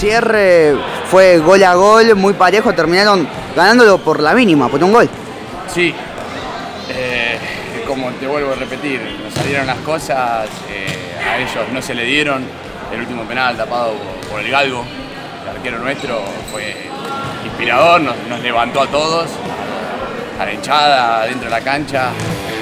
cierre fue gol a gol, muy parejo, terminaron ganándolo por la mínima, por un gol. Sí, como te vuelvo a repetir, nos salieron las cosas, a ellos no se le dieron. El último penal tapado por el Galgo, el arquero nuestro, fue inspirador, nos levantó a todos, a la hinchada, dentro de la cancha.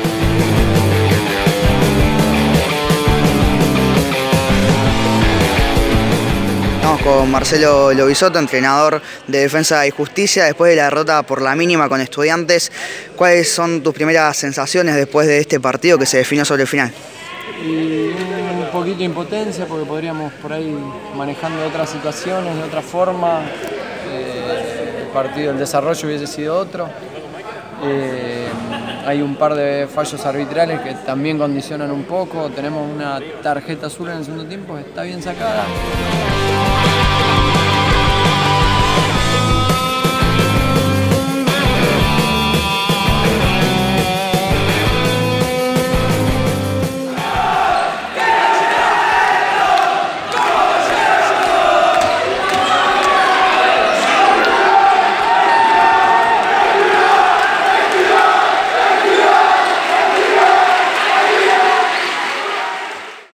Estamos con Marcelo Lovisotto, entrenador de Defensa y Justicia, después de la derrota por la mínima con Estudiantes. ¿Cuáles son tus primeras sensaciones después de este partido que se definió sobre el final? Y un poquito de impotencia porque podríamos por ahí manejando otras situaciones, de otra forma. El partido, el desarrollo hubiese sido otro. Hay un par de fallos arbitrales que también condicionan un poco. Tenemos una tarjeta azul en el segundo tiempo, está bien sacada.